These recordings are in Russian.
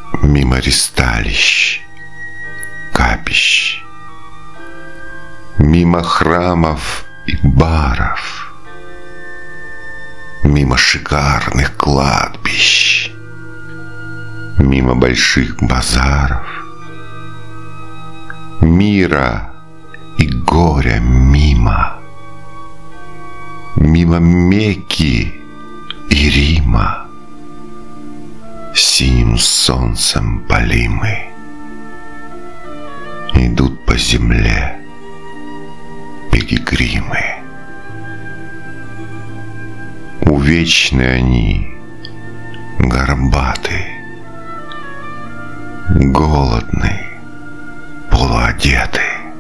Мимо ристалищ, капищ, мимо храмов и баров, мимо шикарных кладбищ, мимо больших базаров, мира и горя мимо, мимо Мекки и Рима, синим солнцем полимы, идут по земле пилигримы. Увечны они, горбаты, голодны, полуодеты.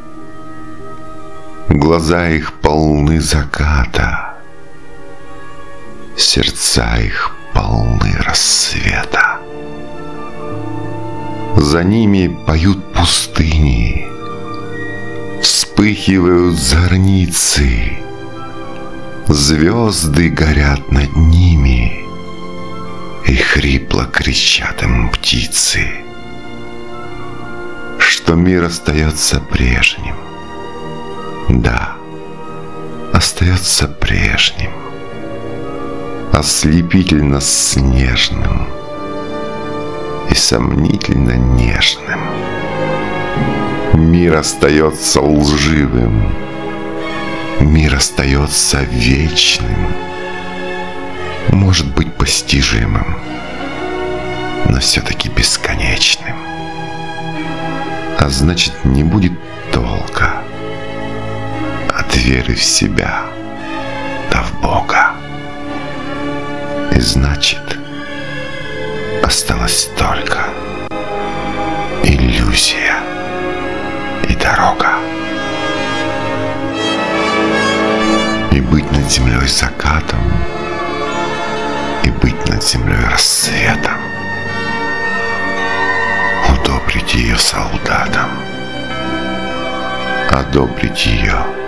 Глаза их полны заката, сердца их полны рассвета. За ними поют пустыни, вспыхивают зорницы, звезды горят над ними, и хрипло кричат им птицы, что мир остается прежним. Да, остается прежним, ослепительно снежным и сомнительно нежным. Мир остается лживым, мир остается вечным, может быть постижимым, но все-таки бесконечным. А значит, не будет толка от веры в себя да в Бога. И значит, осталась только иллюзия и дорога. И быть над землей закатом, и быть над землей рассветом, удобрить ее солдатам, одобрить ее